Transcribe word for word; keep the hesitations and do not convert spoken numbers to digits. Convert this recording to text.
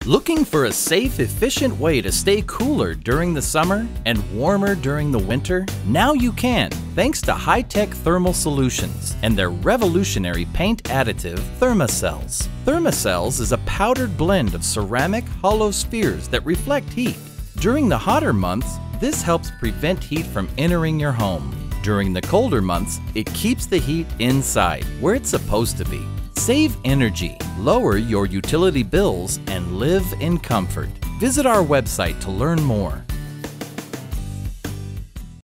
Looking for a safe, efficient way to stay cooler during the summer and warmer during the winter? Now you can, thanks to High-Tech Thermal Solutions and their revolutionary paint additive, Thermacells. Thermacells is a powdered blend of ceramic hollow spheres that reflect heat. During the hotter months, this helps prevent heat from entering your home. During the colder months, it keeps the heat inside, where it's supposed to be. Save energy, lower your utility bills, and live in comfort. Visit our website to learn more.